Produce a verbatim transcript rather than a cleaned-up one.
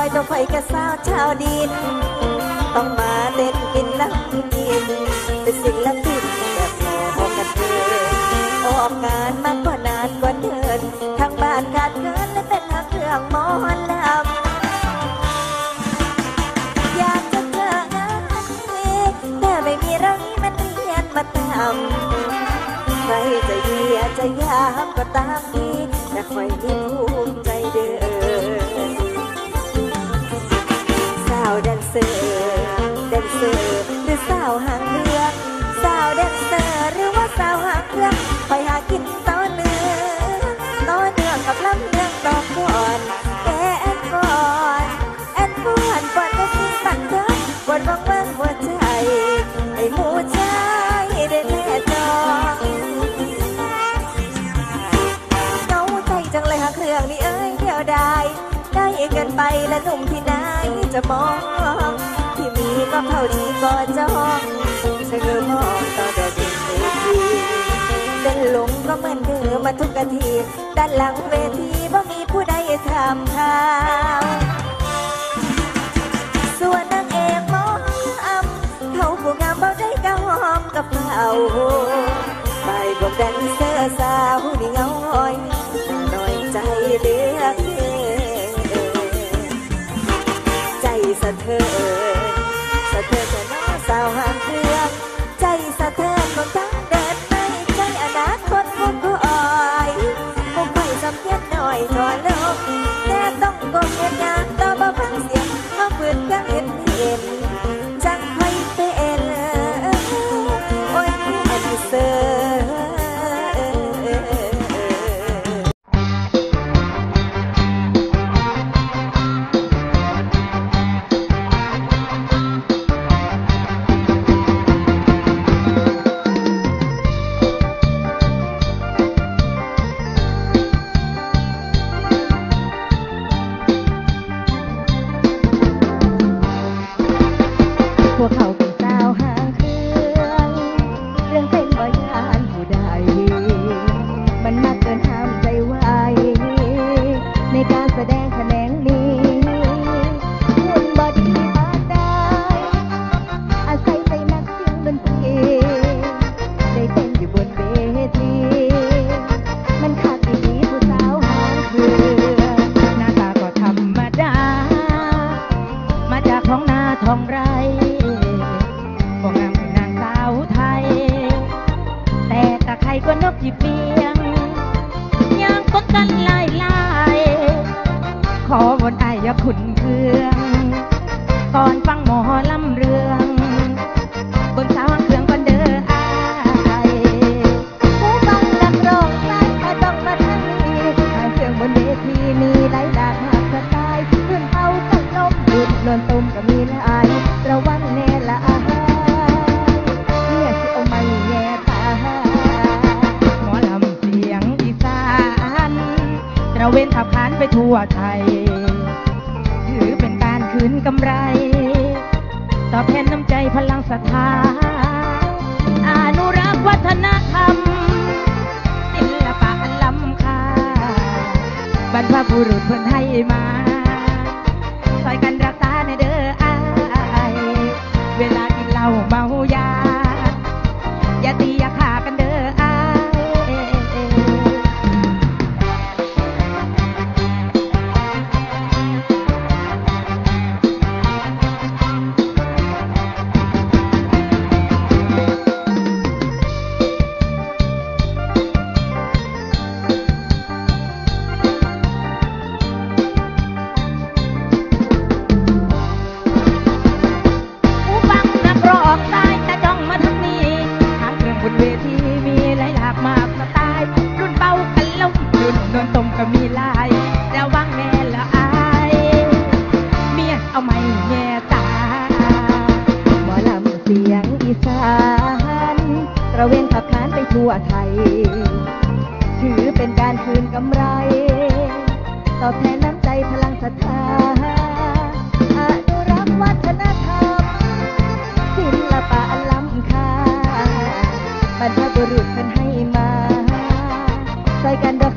ต้องไฟกระสาวชาวดินต้องมาเต้นกินน้ำกินเป็นศิลปินแบบโมกันเธอออกงานมากกว่านานกว่าเดินทางบ้านขาดเกินและเป็นทางเครื่องมอนลำอยากจะเจองานนี้แต่ไม่มีเรานี้มันเรียนมาตามใครจะดีอาจจะยากก็ตามนี้แต่คอยมีภูมิใจเด้อสาวแดนเซอร์แดนเซอร์หรือสาวหางเรือสาวแดนเซอร์หรือว่าสาวหางเรือไปหากินต่อเนื้อต่อเนื่องกับลำเรื่องต่อก่อนแอนก่อนแอนก่อนก่อนก็สิ้นปันเถิดก่อนว่างว่างหัวใจให้หมู่ใจได้แน่จองเงาใจจังเลยหาเครื่องนี้เอ้ยเดียวได้ได้เกินไปและหนุ่มที่ไหนจะมองที่มีก็เท่าที่ก็จองเธอมองต่อเดินเวทีเดินหลงก็เหมือนเดิมมาทุกนาทีด้านหลังเวทีบ่มีผู้ใดทำข่าวส่วนนางเอกมองอำเขาผู้งามเบาได้ก้าวหอมกับเขาไปบวกแดนเซอร์สาวนี่เงาอ้อยหน่อยใจเลือกใจสะเทือนสะเทือนจะน้อสาวหางเครื่องใจสะเทือนคนทั้งเดินในใจอนาคตพวกก็อ่อยพวกไปสำเนียดหน่อยถอนลงแต่ต้องกดเงินงานต่อมาฟังเสียงมาเปิดกันเห็นเห็นจังไม่เป็นโอ้ยแอนเซอร์พวกเขาเป็นสาวหางเครื่องเรื่องเป็นบ่ยานผู้ใดมันมากเกินห้ามใจไหวในการแสดงแขนงนี้คุณบอดีบาดได้อาศัยใจนักเสียงดนตรีได้เต้นอยู่บนเวทีมันขาดดีผู้สาวหางเครื่องหน้าตาก็ธรรมดามาจากท้องนาท้องไร่ก็งามเป็นนางสาวไทยแต่ตะไคร้ก็นกจีบเปียงย่างก้นกันลายลายขอวนไอ้ยาขุนเครื่องก่อนฟังหมอลำเรืองบนสาวเครื่องกันเด้อไอ้ผู้ฟังนักร้องสายก็ต้องมาทั้งนี้ทางเครื่องบนเวทีมีหลายหลากหลากสไตล์เพื่อนเอาตะลมดุดนวลตุ่มก็มีหลายระวังแน่ละอาหารเนี่ยสิเอาไม่แย่ตาหมอลำเสียงอีสานตระเวนขับขานไปทั่วไทยถือเป็นการคืนกำไรตอบแทนน้ำใจพลังศรัทธาอนุรักษ์วัฒนธรรมศิลปะอันล้ำค่าบรรพบุรุษเพิ่นให้มาซอยกันรักษาในเด้ออ้ายเวลากินเหล้าเมายาอย่าตีอย่าฆ่ากันเด้ออ้ายตระเวนขับขานไปทั่วไทยถือเป็นการคืนกำไรตอบแทนน้ำใจพลังศรัทธาอนุรักษ์วัฒนธรรมศิลปะอันล้ำค่าบรรพบุรุษเพิ่นให้มาใส่กัน